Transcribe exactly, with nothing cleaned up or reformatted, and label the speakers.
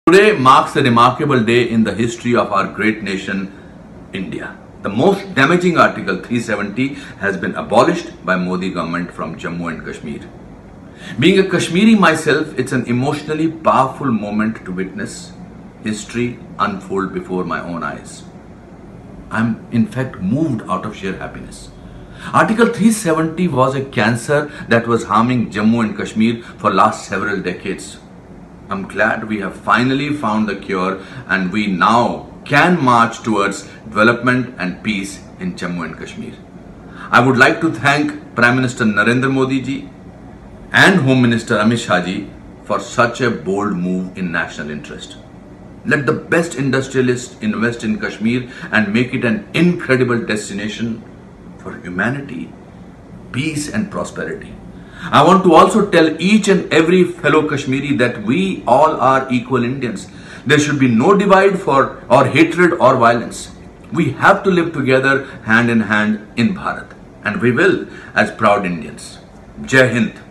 Speaker 1: Today marks a remarkable day in the history of our great nation, India. The most damaging Article three seventy has been abolished by Modi government from Jammu and Kashmir. Being a Kashmiri myself, it's an emotionally powerful moment to witness history unfold before my own eyes. I'm in fact moved out of sheer happiness. Article three seventy was a cancer that was harming Jammu and Kashmir for last several decades. I'm glad we have finally found the cure and we now can march towards development and peace in Jammu and Kashmir. I would like to thank Prime Minister Narendra Modi ji and Home Minister Amit Shah ji for such a bold move in national interest. Let the best industrialists invest in Kashmir and make it an incredible destination for humanity, peace and prosperity. I want to also tell each and every fellow Kashmiri that we all are equal Indians. There should be no divide for or hatred or violence. We have to live together hand in hand in Bharat, and we will as proud Indians. Jai Hind.